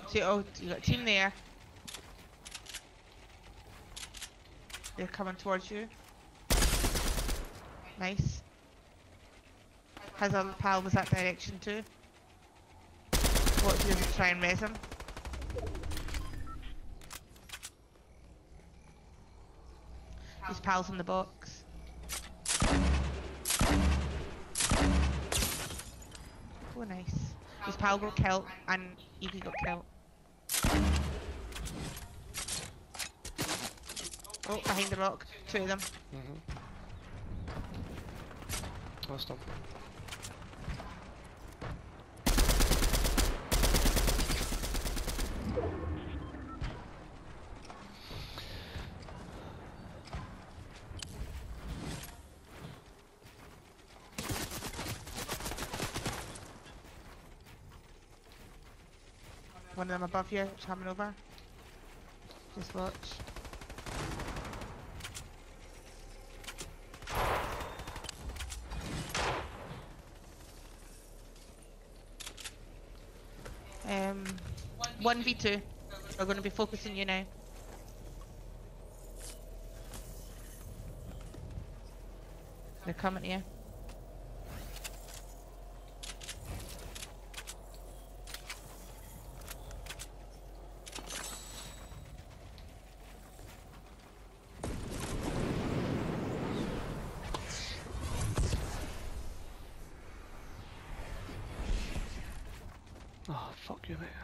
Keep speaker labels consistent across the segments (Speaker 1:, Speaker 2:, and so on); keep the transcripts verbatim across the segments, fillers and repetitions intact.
Speaker 1: See, oh, you got a team there. They're coming towards you. Nice. His other pal was that direction too. What do you do to try and res him? His pal's in the box. Oh, nice. His pal got killed and Evie got killed. Oh, behind the rock. Two of them.
Speaker 2: Mm-hmm. Lost him.
Speaker 1: One of them above you, coming over. Just watch. Um, one v two. We're going to be focusing you now. They're coming to you.
Speaker 2: Oh, fuck you, mate.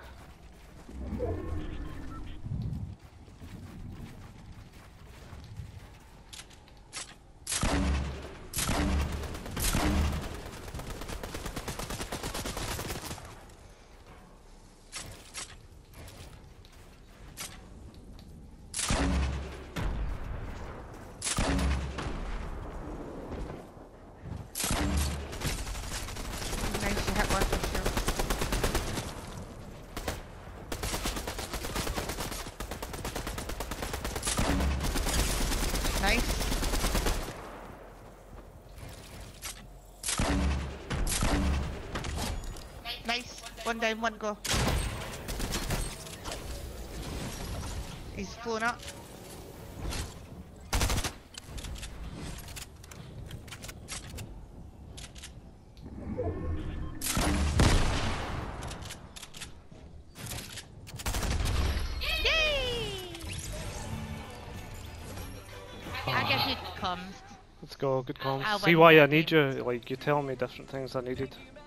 Speaker 1: Nice, you hit one for sure. Nice. Nice. One down, one go. He's flown up. I guess it comes.
Speaker 2: Let's go, good comms.
Speaker 1: I'll
Speaker 2: See
Speaker 1: win
Speaker 2: why
Speaker 1: that
Speaker 2: I need
Speaker 1: game.
Speaker 2: you, like you tell me different things I needed.